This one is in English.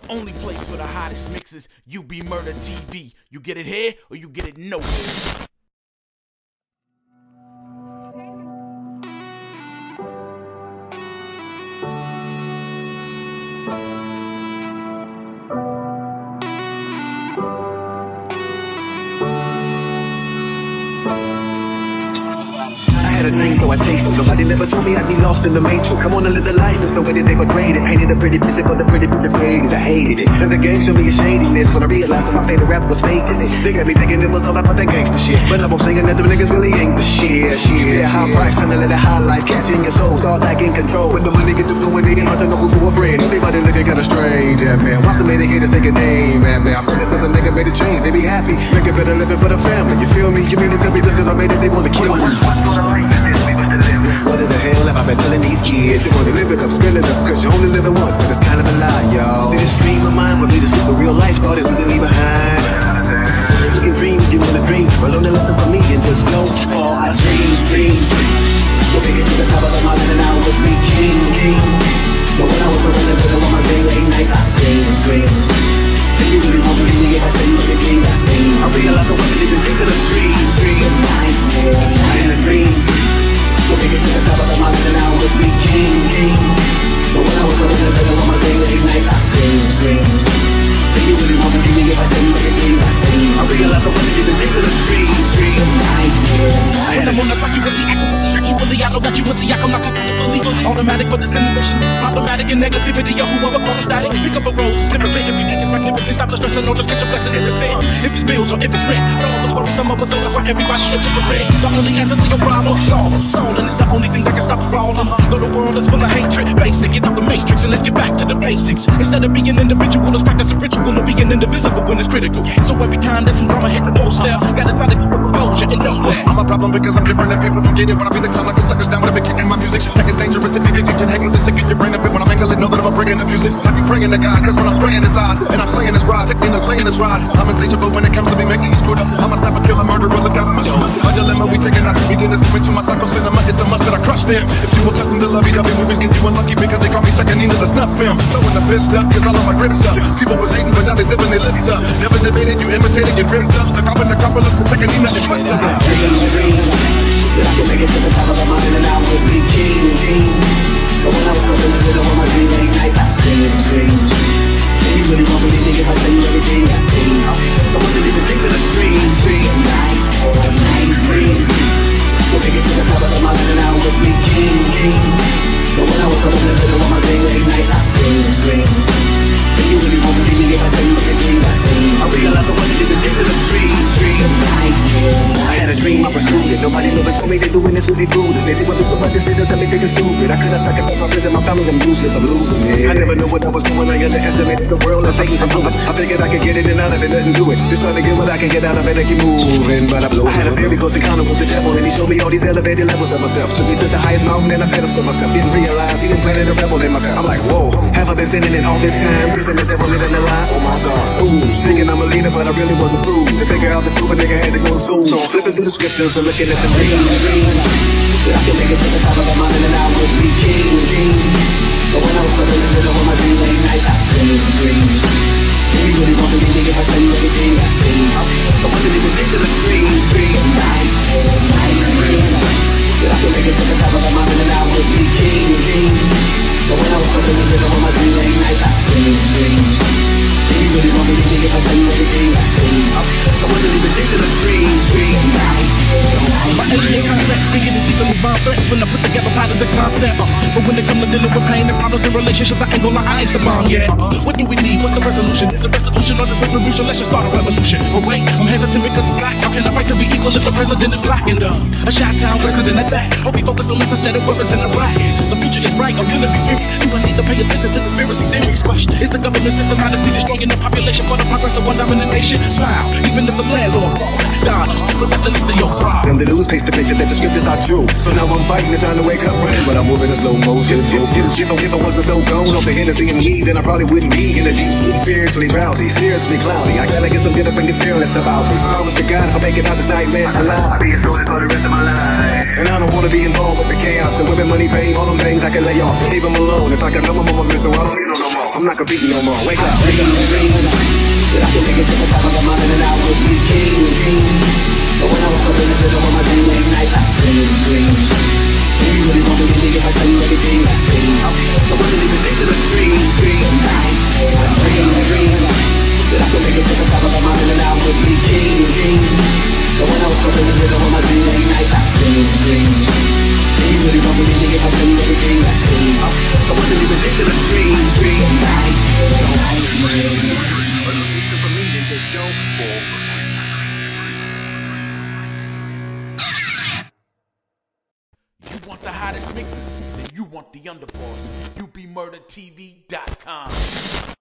only place for the hottest mixes, UBMurdaTV. You get it here or you get it nowhere. I had a dream, so I chased it. Nobody never told me I'd be lost in the matrix. I'm on a little life, there's no way that they portrayed it. Painted a pretty picture, but the pretty picture faded. I hated it. And the game showed me a shadiness when I realized that my favorite rapper was faking it. They got me thinking it was all about that gangster shit, but I'm saying that them niggas really ain't the shit. Yeah, high price, time to let a high life catch in your soul. Start back in control. When the money get to going in, hard to know who's for a friend. Everybody looking kinda strange, yeah, man. Why so many haters take a name, man? I feel this as a nigga made a change. They be happy, make a better living for the family. You feel me? You mean to tell me just cause I made it, they wanna kill me? What in the hell have I been telling these kids? You wanna live it up, skill it up, cause you only live it once, but it's kind of a lie, y'all. See, this dream of mine would lead us to the real life, started leaving me behind. You can dream if you wanna dream, but learn a lesson from me and just go all I dream. We'll make it to the top of the mountain and I would be king. But when I was around the middle of my day, late night, I scream. If you really won't believe me if I tell you everything I seen, I realize I wasn't even thinking of dreams. Nightmares, I had a dream. We'll make it to the top of the mountain and I would be king. But when I was around the middle of my day, late night, I scream. If you really won't believe me if I tell you everything I seen, I realize I wasn't even thinking of dreams. Nightmares. When I'm on the track, you can see accuracy. Actually, I know that you will see I come like a fully automatic for dissemination. Problematic and negativity, or whoever call it static. Pick up a road, it's different. If you think it's magnificent, stop the stress and know just get your blessing if it's sin. If it's bills or if it's rent. Some of us worry, some of us don't. That's why everybody's so different. The only answer to your problem is solve. Stolen is the only thing that can stop a problem. Though the world is full of hatred, basic, get out the matrix and let's get back to the basics. Instead of being individual, let's practice a ritual of being indivisible when it's critical. So every time there's some drama, hit the doorstep. Gotta try to keep a composure and don't let. I'm a problem because I'm different and people don't get it. When I beat the clown like the suckers down with a big kick in my music. Like it's dangerous if you can hang with this sick in your brain a bit. When I'm angling, know that I'm bringing the music. I be praying to God, cause when I'm spraying his eyes and I'm slaying his rod, taking and slaying his rod, I'm insatiable when it comes to me making these screwed up. I'm a sniper, killer, murderer, look out of my shoes. My dilemma, we taking out to beginners, coming to my psycho cinema. It's a must that I crush them. If you accustomed to lovey-dovey movies, get you unlucky because they call me second Nina the snuff film. Throwing the fist up, cause all of my grips up. People was hating, but now they zipping their lips up. Never debated, you imitated, get ripped up. Stuck off in the Acropolis, cause second Nina and Twista. That I can make it to the top of the mountain and I would be king. But when I was up in the middle of my dream, late night, I scream. And you really won't believe me if I tell you everything I seen. I wasn't even thinking of dreams. Nightmares. We'll make it to the top of the mountain and I would be king. But when I was up in the middle of my dream, late night, I scream. And you really won't believe me if I tell you everything I seen. I realized I wasn't even thinking of dreams. Nightmares. I had a dream, I pursued it. Nobody never told me they're doing this really good. They didn't understand my decisions, had me thinking stupid. I could have sacrificed my friends and my family, I'm useless, I'm losing it. I never knew what I was doing, I underestimated the world and Satan's influence. I figured I could get it and out of it, nothing do it. Just trying to get what I can get out of it and keep moving, but I blew it. I had a very close encounter with the devil and he showed me all these elevated levels of myself. Took me to the highest mountain and I pedestaled myself. Didn't realize he didn't plan a rebel in myself. I'm like, whoa, have I been sinning it all this time? Reason the devil living a lie? Oh my God. Ooh, thinking I'm a leader, but I really wasn't through. To figure out the truth, a nigga had to go to school. So flipping through the scriptures and looking at the dream. That I can make it to the top of the mountain and I would be king. But when I was put in the middle of my dream, late night, I scream. And you really won't believe me if I tell you everything I seen. I wasn't even thinking of dreams. Nightmares. That I can make it to the top of the mountain and I would be king. But when I was put in the middle of my dream, late night, I scream. And you really won't believe me if I tell you everything I seen. I wasn't even thinking of dreams. My alien complex, thinking it's even these bomb threats when I put together part of the concepts. But when it comes to dealing with pain and problems in relationships, I ain't gonna lie, I ain't the bomb yet. What do we need? What's the resolution? Is it restitution or the retribution? Let's just start a revolution. But wait, I'm hesitant because I'm black. How can I fight to be equal if the president is black and dumb? A Chi-Town resident at that. Hope we focus on this instead of representing the black. The future is bright, I'm gonna be free. You will need to pay attention to conspiracy theories. Watch, it's the government systematically destroying the population for the progress of one dominant nation. Smile, even if the landlord God, but that's the least of your problem. The news paints the picture that the scriptures are true. So now I'm fighting and trying to wake up running, but I'm moving in slow motion. If I wasn't so gone off the Hennessy and weed, then I probably wouldn't be in the deep sleep. Spiritually rowdy, seriously cloudy. I gotta get some get up and get fearless about it. Promise to God I'll make it out this nightmare alive. I'll be a soldier for the rest of my life. And I don't wanna be involved with the chaos. The women, money, fame, all them things I can lay off. Leave them alone. If I can know them, I'm a mental, I don't need them no more. I'm not competing no more. Wake up. Dream, that I can make it to the top of the mountain and I would be king. But when I woke up in the middle of my dream late night, I scream. And you really won't believe me if I tell you everything I see. I wasn't even chasing a dream. I dream that I can make it to the top of the mountain and I would be king. But when I woke up in the middle of my dream late night, I scream. And you really won't believe me if I tell you everything I see. I wasn't even chasing a dream. You want the hottest mixes? Then you want the underboss. UBMurdaTV.com.